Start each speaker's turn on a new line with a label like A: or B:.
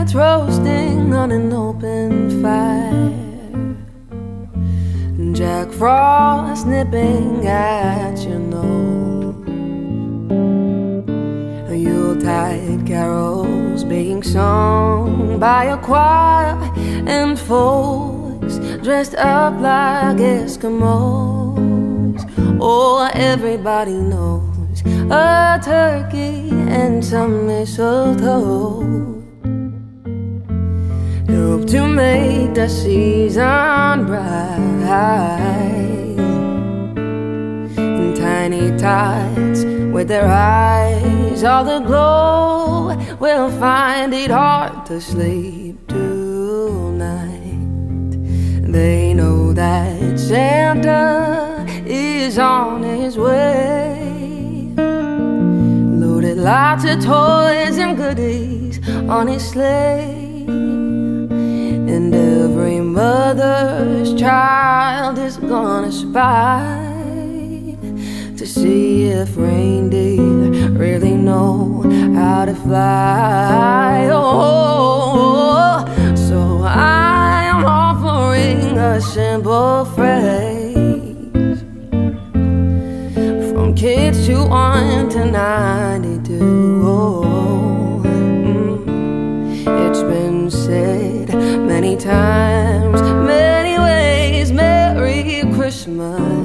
A: that's roasting on an open fire, Jack Frost nipping at your nose, Yuletide carols being sung by a choir, and folks dressed up like Eskimos. Oh, everybody knows a turkey and some mistletoe help to make the season bright. And tiny tots with their eyes all aglow will find it hard to sleep tonight. They know that Santa is on his way, loaded lots of toys and goodies on his sleigh. And every mother's child is gonna spy to see if reindeer really know how to fly. Oh, so I am offering a simple phrase from kids who 1 to 92. Oh, it's been said many times, many ways, Merry Christmas.